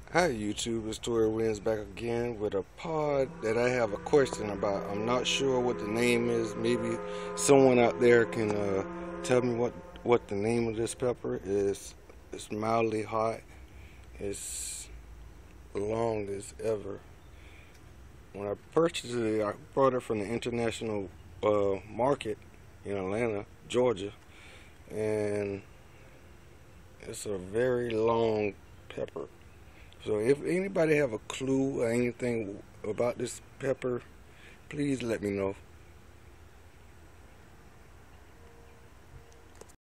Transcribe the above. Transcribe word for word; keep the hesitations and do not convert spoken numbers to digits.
Hi YouTube, it's Tory Williams back again with a pod that I have a question about. I'm not sure what the name is. Maybe someone out there can uh, tell me what what the name of this pepper is. It's mildly hot. It's long as ever. When I purchased it, I brought it from the international uh, market in Atlanta, Georgia, and it's a very long pepper. So if anybody have a clue or anything about this pepper, please let me know.